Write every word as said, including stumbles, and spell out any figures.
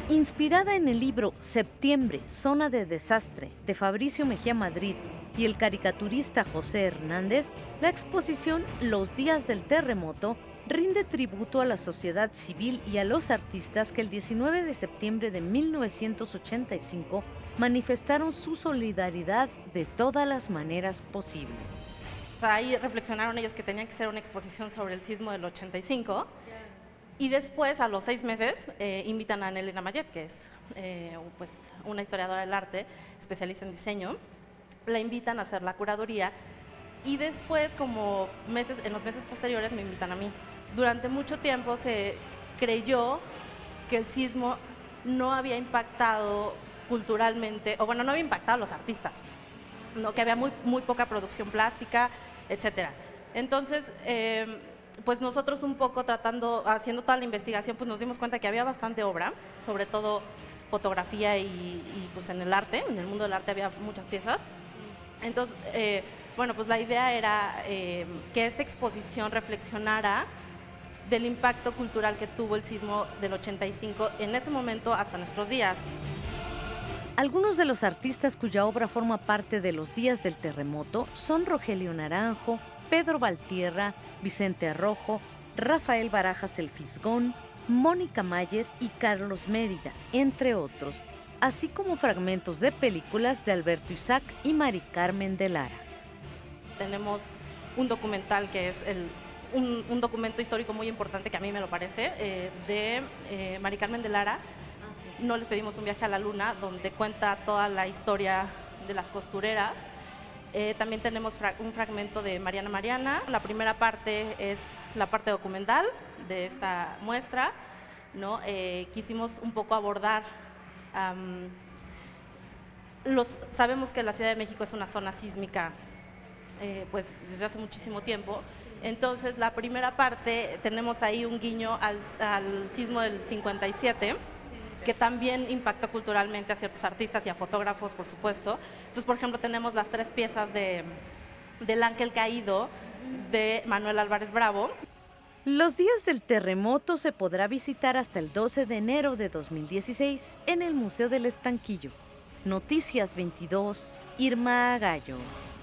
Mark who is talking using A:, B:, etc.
A: Inspirada en el libro Septiembre, Zona de Desastre, de Fabricio Mejía Madrid y el caricaturista José Hernández, la exposición Los Días del Terremoto rinde tributo a la sociedad civil y a los artistas que el diecinueve de septiembre de mil novecientos ochenta y cinco manifestaron su solidaridad de todas las maneras posibles.
B: Ahí reflexionaron ellos que tenía que ser una exposición sobre el sismo del ochenta y cinco. Y después, a los seis meses, eh, invitan a Elena Mayet, que es eh, pues, una historiadora del arte, especialista en diseño. La invitan a hacer la curaduría y después, como meses, en los meses posteriores, me invitan a mí. Durante mucho tiempo se creyó que el sismo no había impactado culturalmente, o bueno, no había impactado a los artistas, ¿no? Que había muy, muy poca producción plástica, etcétera. Entonces, eh, pues nosotros un poco tratando, haciendo toda la investigación, pues nos dimos cuenta que había bastante obra, sobre todo fotografía y, y pues en el arte, en el mundo del arte había muchas piezas. Entonces, eh, bueno, pues la idea era eh, que esta exposición reflexionara del impacto cultural que tuvo el sismo del ochenta y cinco en ese momento hasta nuestros días.
A: Algunos de los artistas cuya obra forma parte de los Días del Terremoto son Rogelio Naranjo, Pedro Valtierra, Vicente Rojo, Rafael Barajas el Fisgón, Mónica Mayer y Carlos Mérida, entre otros, así como fragmentos de películas de Alberto Isaac y Mari Carmen de Lara.
B: Tenemos un documental que es el, un, un documento histórico muy importante, que a mí me lo parece, eh, de eh, Mari Carmen de Lara. Ah, sí. No les pedimos un viaje a la luna, donde cuenta toda la historia de las costureras. Eh, también tenemos fra un fragmento de Mariana Mariana. La primera parte es la parte documental de esta muestra, ¿no? Eh, quisimos un poco abordar, um, los, sabemos que la Ciudad de México es una zona sísmica eh, pues desde hace muchísimo tiempo. Entonces la primera parte tenemos ahí un guiño al, al sismo del cincuenta y siete, que también impactó culturalmente a ciertos artistas y a fotógrafos, por supuesto. Entonces, por ejemplo, tenemos las tres piezas de, del Ángel Caído de Manuel Álvarez Bravo.
A: Los Días del Terremoto se podrá visitar hasta el doce de enero de dos mil dieciséis en el Museo del Estanquillo. Noticias veintidós, Irma Gallo.